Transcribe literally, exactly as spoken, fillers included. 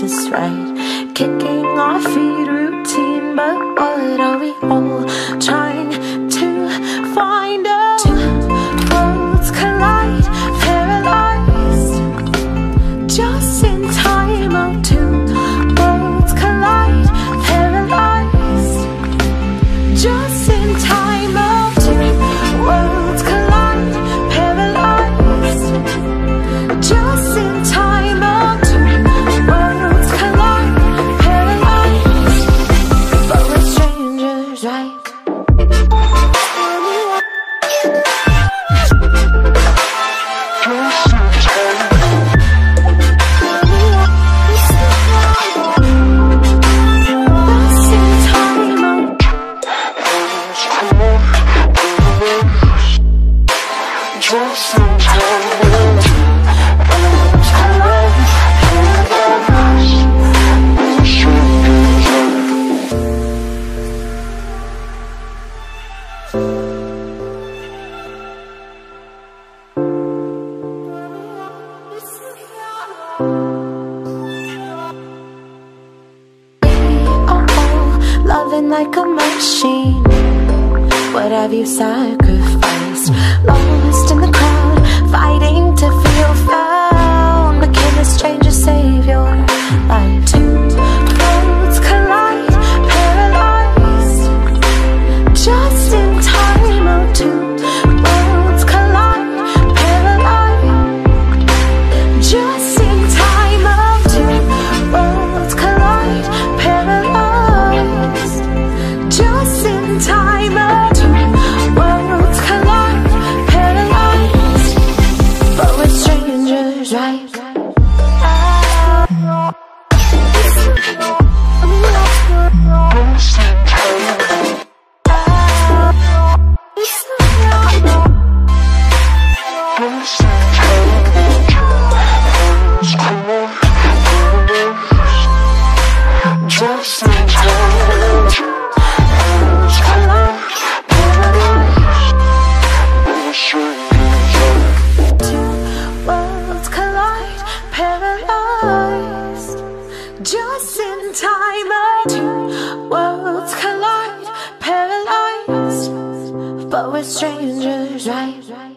is right. Kicking our feet, routine, but what are we all trying to find out? Two worlds collide, paralyzed, just in time. Oh, two worlds collide, paralyzed, just in time. Oh, two worlds collide, paralyzed, just in time. Oh, two worlds collide, paralyzed, but we're strangers, right? Loving like a machine, what have you sacrificed? Lost in the crowd, fighting to feel found. But can a stranger save your life? Two roads collide, paralyzed, just in time. Oh, two roads collide, paralyzed, just in time. Oh, two roads collide, paralyzed, just in time. Oh, two worlds collide, paralyzed, but we're strangers, right? Just in time. Two worlds collide, paralyzed, just in time. Oh, two worlds collide, paralyzed, but we're strangers, right?